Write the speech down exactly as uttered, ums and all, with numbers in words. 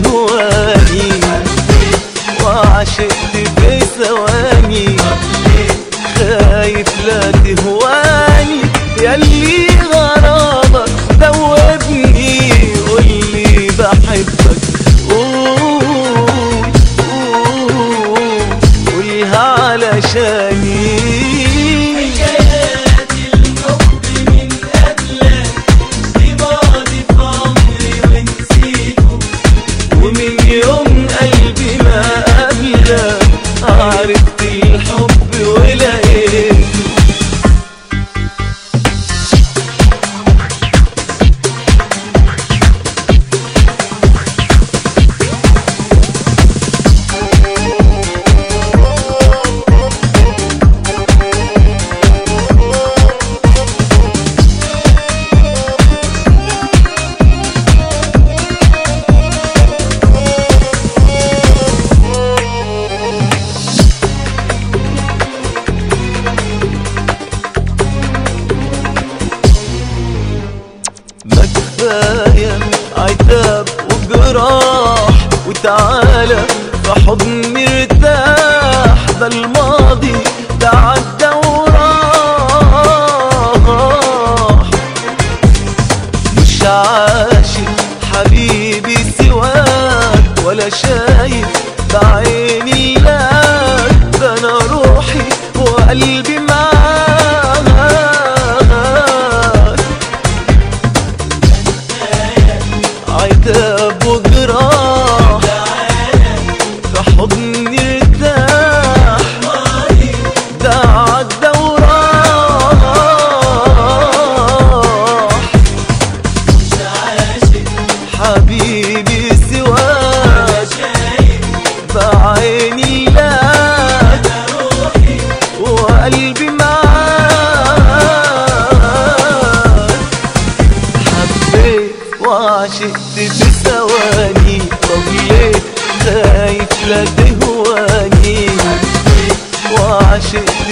تهواني وعشقت في ثواني، خايف لا تهواني ياللي غرامك دوبني. قولي بحبك قول قول قولها علشاني. حكايات الحب من قبلك دي ماضي في عمري ونسيته، ومن يوم قلبي ما قبلك عرفت الحب ولقيته. ما كفاية عتاب وجراح، وتعالى في حضني ارتاح. ده الماضي ده عدى وراح، مش عاشق حبيبي سواك ولا شايف بعيني لك. ده انا روحي وقلبي معاك، عتاب وجراح في حضني ارتاح. ده عدى وراح، مش عاشق حبيبي سواك بعيني لك. أنا روحي وقلبي معاك، حبيت وعشقت في ثواني. طب ليه خايف لا تهواني وعشقت